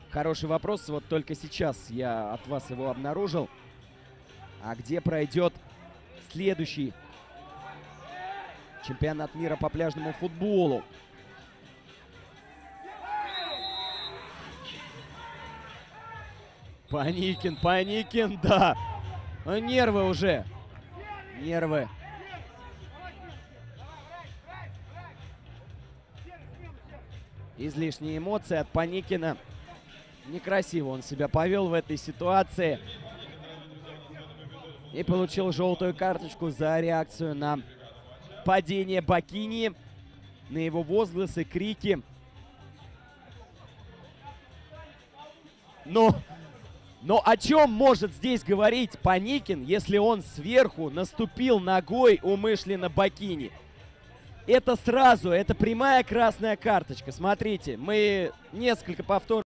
Хороший вопрос. Вот только сейчас я от вас его обнаружил. А где пройдет следующий чемпионат мира по пляжному футболу? Паникин, да. Нервы уже. Нервы. Излишние эмоции от Паникина. Некрасиво он себя повел в этой ситуации. И получил желтую карточку за реакцию на падение Бакини, на его возгласы, крики. Но о чем может здесь говорить Паникин, если он сверху наступил ногой умышленно Бакини? Это сразу, это прямая красная карточка. Смотрите, мы несколько повторов